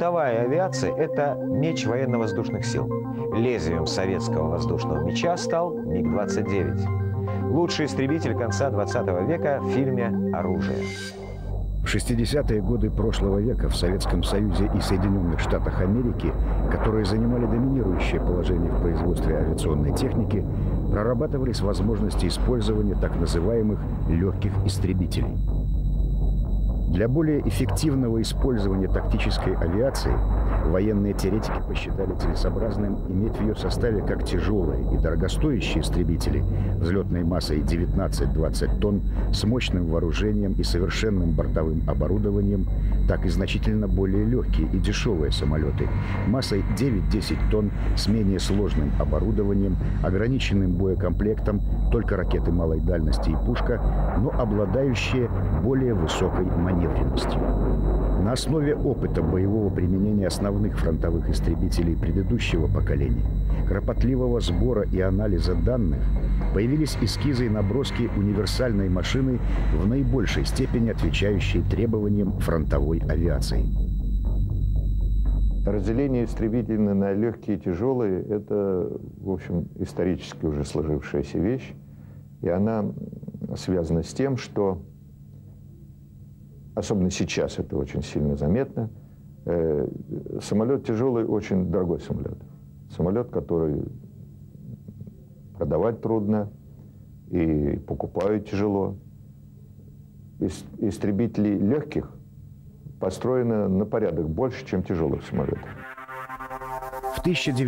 Фронтовая авиация – это меч военно-воздушных сил. Лезвием советского воздушного меча стал МиГ-29. Лучший истребитель конца 20 века в фильме «Оружие». В 60-е годы прошлого века в Советском Союзе и Соединенных Штатах Америки, которые занимали доминирующее положение в производстве авиационной техники, прорабатывались возможности использования так называемых легких истребителей. Для более эффективного использования тактической авиации военные теоретики посчитали целесообразным иметь в ее составе как тяжелые и дорогостоящие истребители взлетной массой 19-20 тонн с мощным вооружением и совершенным бортовым оборудованием, так и значительно более легкие и дешевые самолеты массой 9-10 тонн с менее сложным оборудованием, ограниченным боекомплектом, только ракеты малой дальности и пушка, но обладающие более высокой маневренностью. На основе опыта боевого применения основных фронтовых истребителей предыдущего поколения, кропотливого сбора и анализа данных, появились эскизы и наброски универсальной машины, в наибольшей степени отвечающей требованиям фронтовой авиации. Разделение истребителей на легкие и тяжелые – это, в общем, исторически уже сложившаяся вещь. И она связана с тем, что, особенно сейчас это очень сильно заметно, самолет тяжелый – очень дорогой самолет. Самолет, который продавать трудно и покупают тяжело. Истребители легких построены на порядок больше, чем тяжелых самолетов. В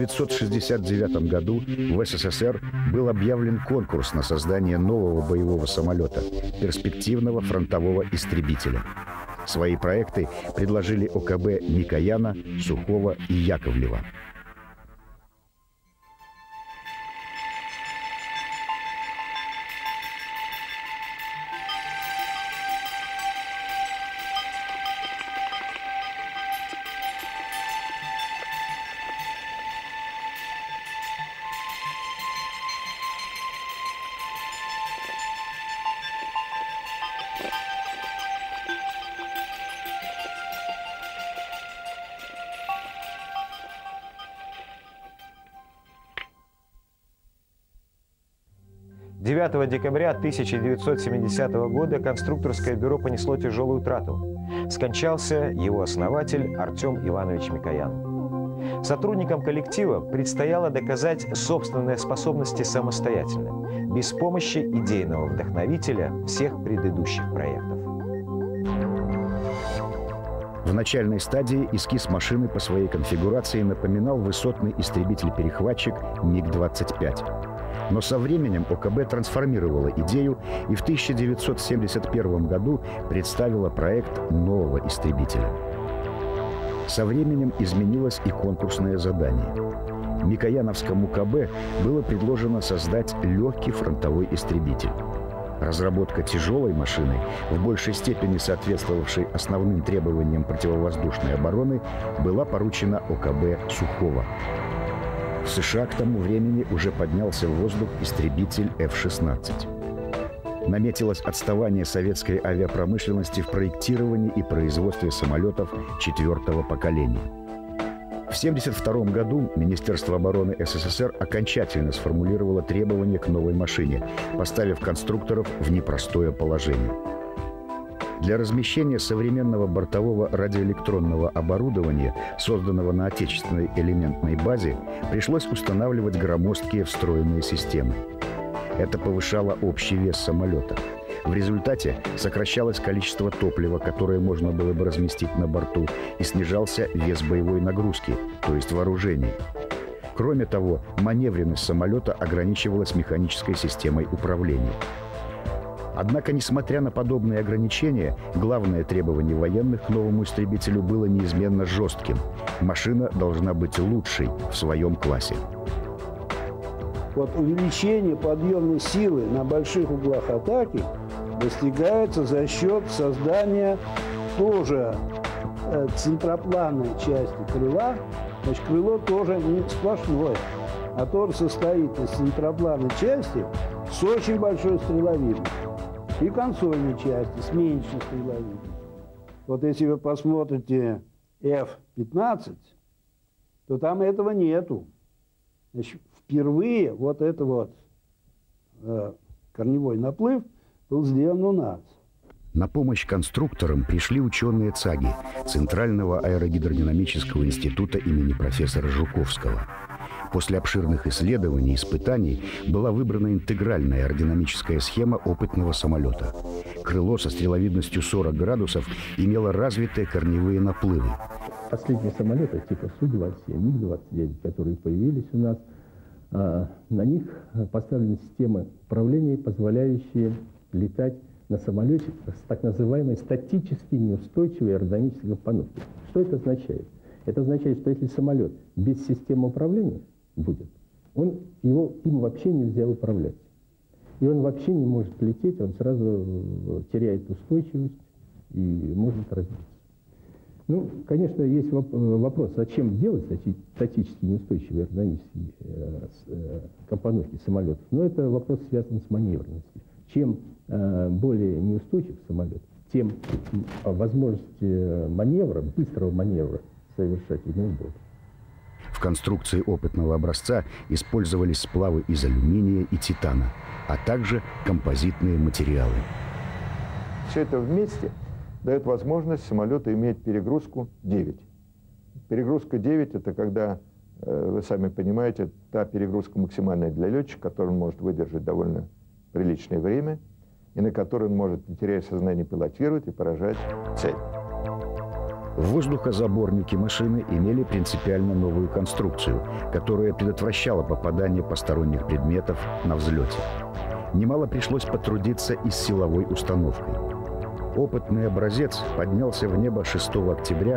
1969 году в СССР был объявлен конкурс на создание нового боевого самолета – перспективного фронтового истребителя. Свои проекты предложили ОКБ Микояна, Сухого и Яковлева. Декабря 1970 года конструкторское бюро понесло тяжелую утрату. Скончался его основатель Артем Иванович Микоян. Сотрудникам коллектива предстояло доказать собственные способности самостоятельно, без помощи идейного вдохновителя всех предыдущих проектов. В начальной стадии эскиз машины по своей конфигурации напоминал высотный истребитель-перехватчик МиГ-25. Но со временем ОКБ трансформировала идею и в 1971 году представила проект нового истребителя. Со временем изменилось и конкурсное задание. Микояновскому КБ было предложено создать легкий фронтовой истребитель. Разработка тяжелой машины, в большей степени соответствовавшей основным требованиям противовоздушной обороны, была поручена ОКБ Сухого. В США к тому времени уже поднялся в воздух истребитель F-16. Наметилось отставание советской авиапромышленности в проектировании и производстве самолетов 4-го поколения. В 1972 году Министерство обороны СССР окончательно сформулировало требования к новой машине, поставив конструкторов в непростое положение. Для размещения современного бортового радиоэлектронного оборудования, созданного на отечественной элементной базе, пришлось устанавливать громоздкие встроенные системы. Это повышало общий вес самолета. В результате сокращалось количество топлива, которое можно было бы разместить на борту, и снижался вес боевой нагрузки, то есть вооружений. Кроме того, маневренность самолета ограничивалась механической системой управления. Однако, несмотря на подобные ограничения, главное требование военных к новому истребителю было неизменно жестким. Машина должна быть лучшей в своем классе. Вот увеличение подъемной силы на больших углах атаки достигается за счет создания тоже центропланной части крыла. Значит, крыло тоже не сплошное, а тоже состоит из центропланной части с очень большой стреловидностью и консольной части с меньшей стреловидностью. Вот если вы посмотрите F-15, то там этого нету. Значит, впервые вот это вот корневой наплыв был сделан у нас. На помощь конструкторам пришли ученые ЦАГИ, Центрального аэрогидродинамического института имени профессора Жуковского. После обширных исследований и испытаний была выбрана интегральная аэродинамическая схема опытного самолета. Крыло со стреловидностью 40 градусов имело развитые корневые наплывы. Последние самолеты типа Су-27, МиГ-29, которые появились у нас, на них поставлены системы управления, позволяющие летать на самолете с так называемой статически неустойчивой аэродинамической компоновкой. Что это означает? Это означает, что если самолет без системы управления будет, им вообще нельзя управлять. И он вообще не может лететь, он сразу теряет устойчивость и может разбиться. Ну, конечно, есть вопрос, зачем делать статически неустойчивые аэродинамические компоновки самолетов. Но это вопрос связан с маневренностью. Чем более неустойчив самолет, тем возможность маневра, быстрого маневра совершать в него больше. В конструкции опытного образца использовались сплавы из алюминия и титана, а также композитные материалы. Все это вместе дает возможность самолету иметь перегрузку 9. Перегрузка 9 – это когда, вы сами понимаете, та перегрузка максимальная для летчика, которую он может выдержать довольно приличное время, и на которой он может, не теряя сознание, пилотировать и поражать цель. Воздухозаборники машины имели принципиально новую конструкцию, которая предотвращала попадание посторонних предметов на взлете. Немало пришлось потрудиться и с силовой установкой. Опытный образец поднялся в небо 6 октября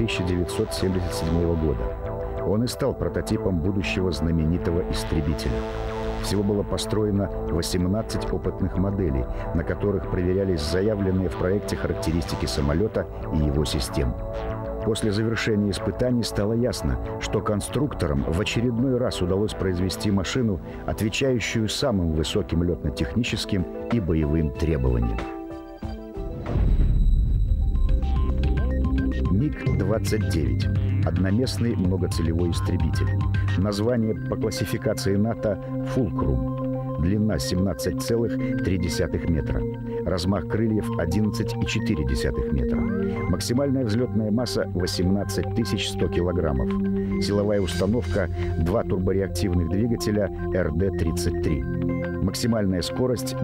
1977 года. Он и стал прототипом будущего знаменитого истребителя. Всего было построено 18 опытных моделей, на которых проверялись заявленные в проекте характеристики самолета и его систем. После завершения испытаний стало ясно, что конструкторам в очередной раз удалось произвести машину, отвечающую самым высоким летно-техническим и боевым требованиям. МиГ-29 – одноместный многоцелевой истребитель. Название по классификации НАТО «Фулкрум». Длина 17,3 метра. Размах крыльев 11,4 метра. Максимальная взлетная масса 18 100 килограммов. Силовая установка 2 турбореактивных двигателя РД-33. Максимальная скорость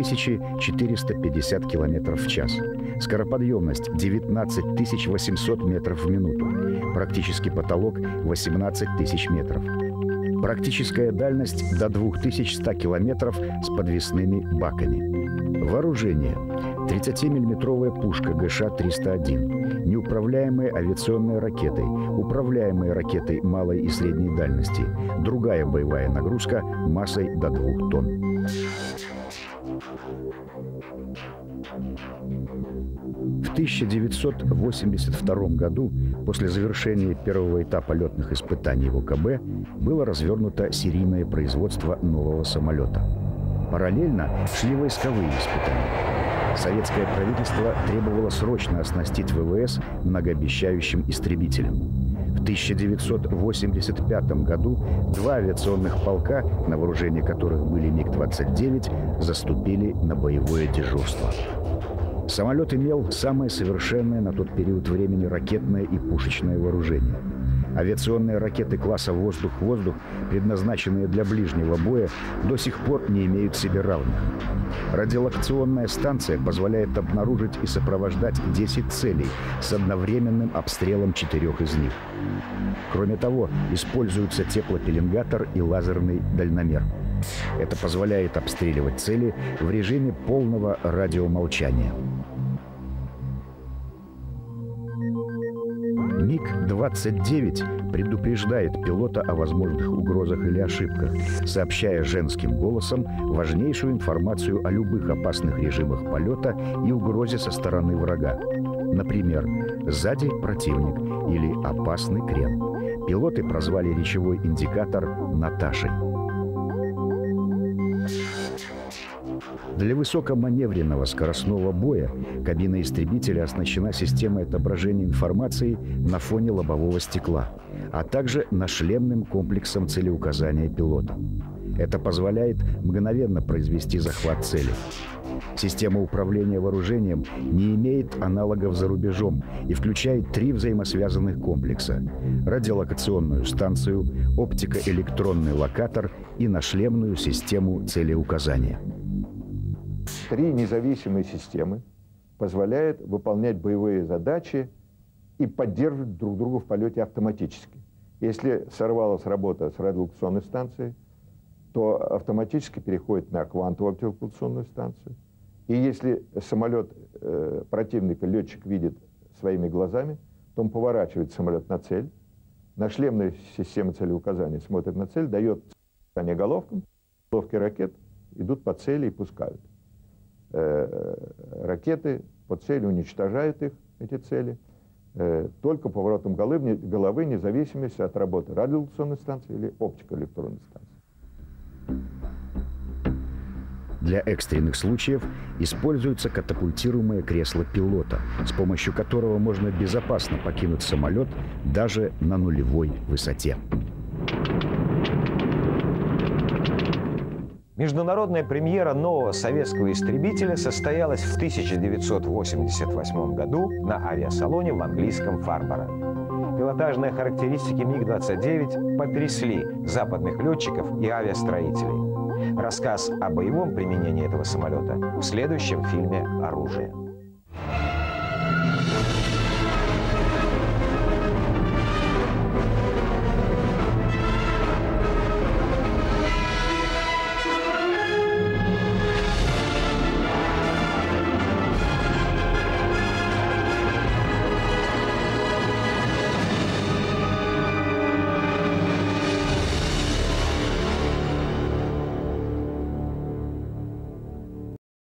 2450 километров в час. Скороподъемность 19 800 метров в минуту. Практический потолок 18 000 метров. Практическая дальность до 2100 километров с подвесными баками. Вооружение. 30-миллиметровая пушка ГШ-301. Неуправляемые авиационные ракеты. Управляемые ракетой малой и средней дальности. Другая боевая нагрузка массой до 2 тонн. В 1982 году, после завершения первого этапа летных испытаний в ОКБ, было развернуто серийное производство нового самолета. Параллельно шли войсковые испытания. Советское правительство требовало срочно оснастить ВВС многообещающим истребителем. В 1985 году 2 авиационных полка, на вооружении которых были МиГ-29, заступили на боевое дежурство. Самолет имел самое совершенное на тот период времени ракетное и пушечное вооружение. Авиационные ракеты класса «Воздух-воздух», предназначенные для ближнего боя, до сих пор не имеют себе равных. Радиолокационная станция позволяет обнаружить и сопровождать 10 целей с одновременным обстрелом 4 из них. Кроме того, используются теплопеленгатор и лазерный дальномер. Это позволяет обстреливать цели в режиме полного радиомолчания. МиГ-29 предупреждает пилота о возможных угрозах или ошибках, сообщая женским голосом важнейшую информацию о любых опасных режимах полета и угрозе со стороны врага. Например, сзади противник или опасный крен. Пилоты прозвали речевой индикатор «Наташей». Для высокоманевренного скоростного боя кабина истребителя оснащена системой отображения информации на фоне лобового стекла, а также нашлемным комплексом целеуказания пилота. Это позволяет мгновенно произвести захват цели. Система управления вооружением не имеет аналогов за рубежом и включает 3 взаимосвязанных комплекса – радиолокационную станцию, оптико-электронный локатор и нашлемную систему целеуказания. 3 независимые системы позволяют выполнять боевые задачи и поддерживать друг друга в полете автоматически. Если сорвалась работа с радиолокационной станцией, то автоматически переходит на квантовую оптико-локационную станцию. И если самолет противника летчик видит своими глазами, то он поворачивает самолет на цель. Нашлемная система целеуказания смотрит на цель, дает указание головкам, головки ракет идут по цели и пускают. Ракеты по цели уничтожают их, эти цели, только поворотом головы, независимо от работы радиолокационной станции или оптико-электронной станции. Для экстренных случаев используется катапультируемое кресло пилота, с помощью которого можно безопасно покинуть самолет даже на нулевой высоте. Международная премьера нового советского истребителя состоялась в 1988 году на авиасалоне в английском Фарборо. Пилотажные характеристики МиГ-29 потрясли западных летчиков и авиастроителей. Рассказ о боевом применении этого самолета в следующем фильме «Оружие».